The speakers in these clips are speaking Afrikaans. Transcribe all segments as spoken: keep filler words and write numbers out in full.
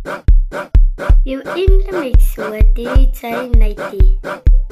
You in the mix with D J Nighty.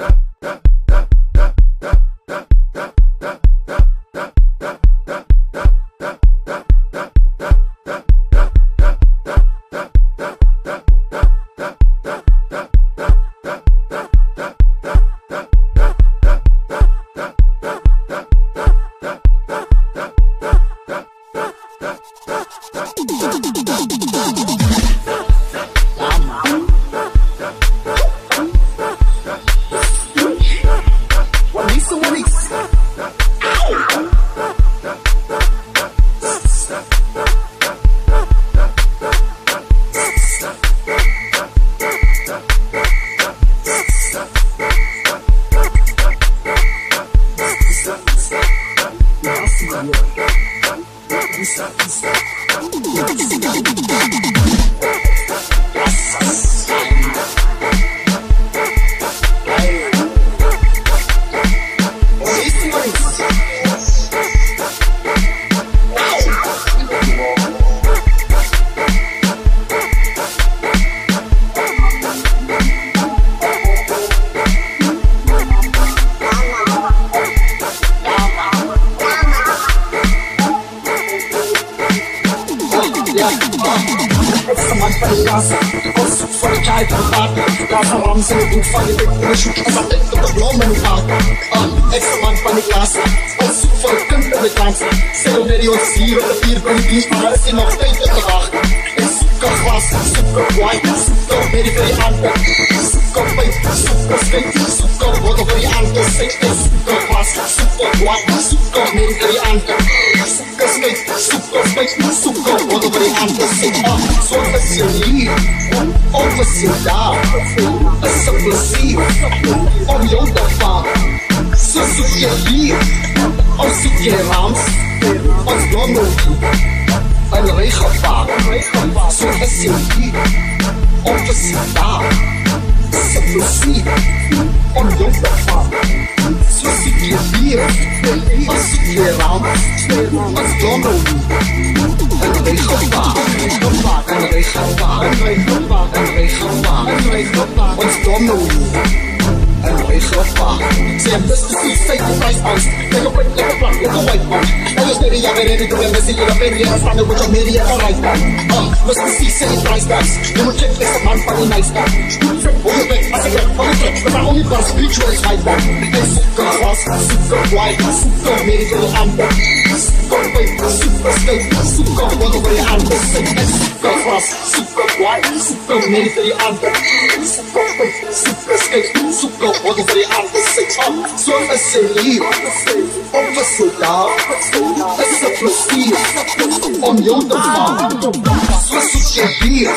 Om jou te vang, soos soek jy bier,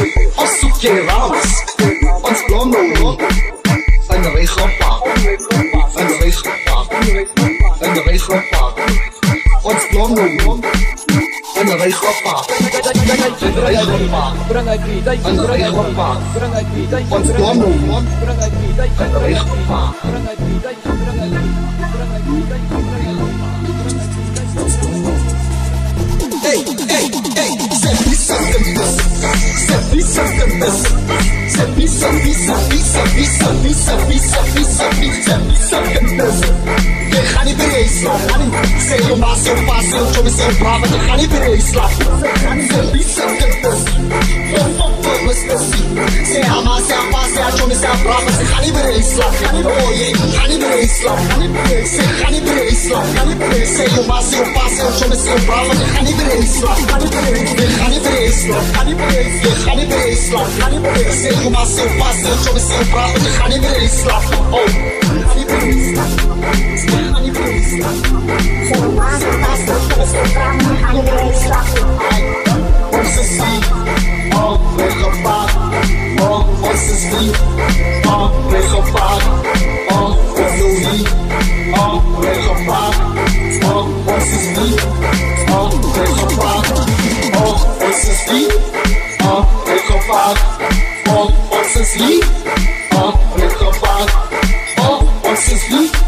of soek jy rams, ons blom nou rond, in die regelpak, in die regelpak, in die regelpak, ons blom nou rond, in die regelpak, in die regelpak, in die regelpak, ons blom nou rond, in die regelpak. Hey, hey, hey, set me something this, set me something this, set me some, me some, me some, me some, me some, me some, me some, me some, me something this. Je gaat niet meer eens slapen, zeg je maar zo vast, zo je bent zo braaf, je gaat niet meer eens slapen. Set me something this, oh fuck fuck was this, zeg je maar zo vast, zo je bent zo braaf, je gaat niet meer eens slapen. Oh yeah, gaat niet meer eens slapen, zeg je gaat niet meer eens slapen, zeg je maar zo vast, zo je bent zo braaf, je gaat niet meer. Islam, Hannibal Islam, Hannibal Islam, say you must so fast, so me so proud, Hannibal Islam, oh, Hannibal Islam, Hannibal Islam, so you must so fast, so me so proud, Hannibal Islam, what's the sea, oh, break up back, oh, what's the sea, oh, break up back, oh, what's the sea, oh, break up back, oh, what's the sea. Oh, break up back. Oh, what's this beat? Oh, break up back. Oh, what's this beat? Oh, break up back. Oh, what's this beat?